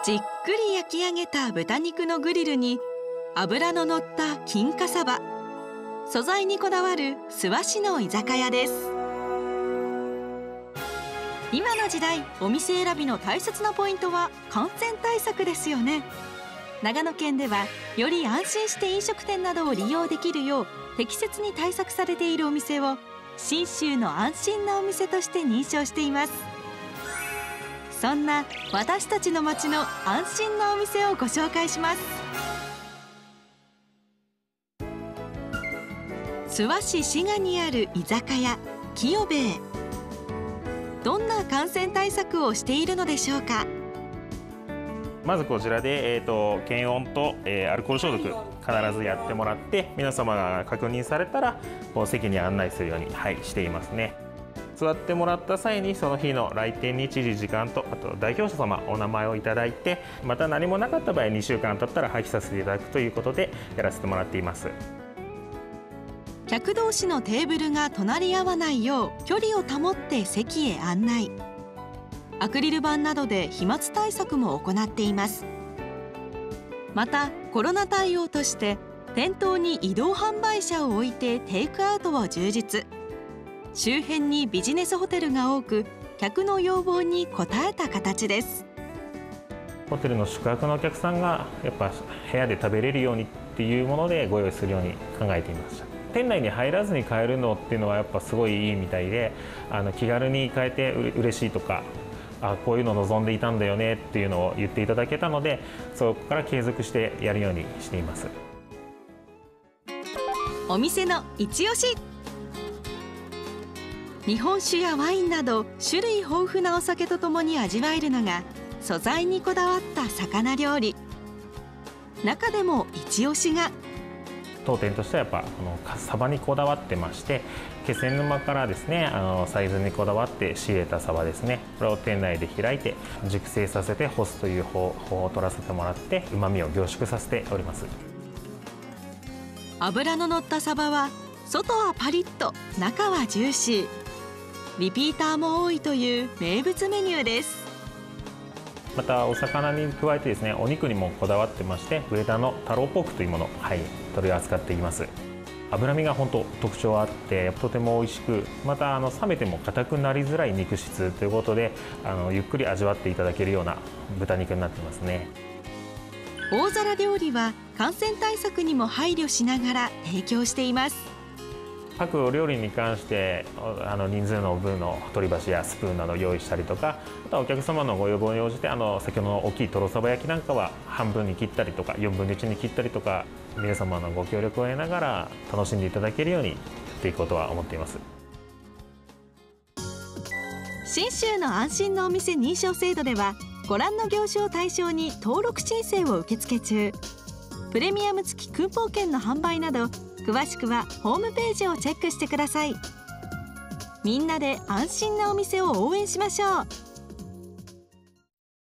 じっくり焼き上げた豚肉のグリルに脂の乗った金華サバ、素材にこだわる諏訪市の居酒屋です。今の時代、お店選びの大切なポイントは感染対策ですよね。長野県ではより安心して飲食店などを利用できるよう適切に対策されているお店を信州の安心なお店として認証しています。そんな私たちの町の安心なお店をご紹介します。諏訪市滋賀にある居酒屋清兵衛。どんな感染対策をしているのでしょうか。 まずこちらで、検温と、アルコール消毒必ずやってもらって、皆様が確認されたらこう席に案内するように、していますね。座ってもらった際にその日の来店日時時間と、あと代表者様お名前をいただいて、また何もなかった場合2週間経ったら廃棄させていただくということでやらせてもらっています。 客同士のテーブルが隣り合わないよう距離を保って席へ案内。アクリル板などで飛沫対策も行っています。またコロナ対応として店頭に移動販売車を置いてテイクアウトを充実。周辺にビジネスホテルが多く、客の要望に応えた形です。 ホテルの宿泊のお客さんがやっぱ部屋で食べれるようにっていうものでご用意するように考えていました。店内に入らずに買えるのっていうのはやっぱすごいいいみたいで、気軽に買えて嬉しいとか、こういうの望んでいたんだよねっていうのを言っていただけたので、そこから継続してやるようにしています。 お店の一押し。日本酒やワインなど種類豊富なお酒とともに味わえるのが素材にこだわった魚料理。中でも一押しが、 当店としてはやっぱサバにこだわってまして、気仙沼からですね、サイズにこだわって仕入れたサバですね、これを店内で開いて熟成させて干すという方法を取らせてもらって、うまみを凝縮させております。 脂の乗ったサバは外はパリッと中はジューシー。リピーターも多いという名物メニューです。 またお魚に加えてですね、お肉にもこだわってまして、上田の太郎ポークというものを、取り扱っています。脂身が本当特徴あってとても美味しく、また冷めても硬くなりづらい肉質ということで、ゆっくり味わっていただけるような豚肉になってますね。 大皿料理は感染対策にも配慮しながら提供しています。 各お料理に関して人数の分の取り箸やスプーンなどを用意したりとか、あとはお客様のご要望に応じて先ほどの大きいとろさば焼きなんかは半分に切ったりとか4分の1に切ったりとか、皆様のご協力を得ながら楽しんでいただけるようにしていくことは思っています。 信州の安心のお店認証制度では、ご覧の業種を対象に登録申請を受付中。プレミアム付きクーポン券の販売など詳しくはホームページをチェックしてください。みんなで安心なお店を応援しましょう。